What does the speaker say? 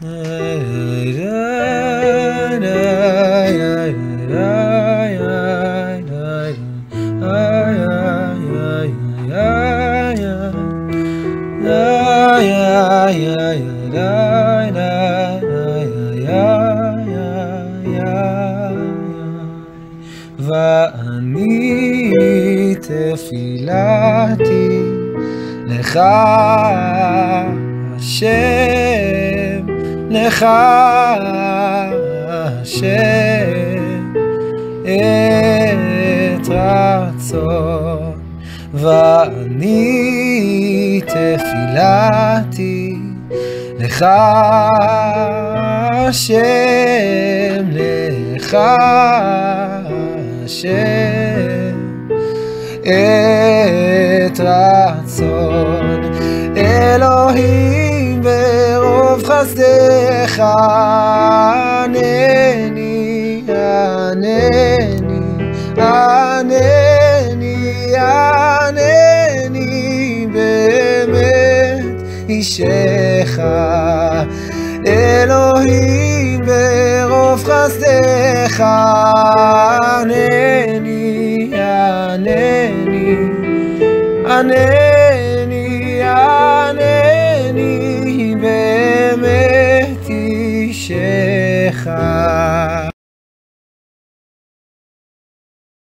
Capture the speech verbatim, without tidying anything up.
ואני תפילתי לך השם, לך השם את רצון. ואני תפילתי לך השם, לך השם את רצון. אלוהים ברוב חסדך ענני, ענני, ענני, ענני באמת אישך. אלוהים ברוב חסדך ענני, ענני, ענני, ענני באמת אישך.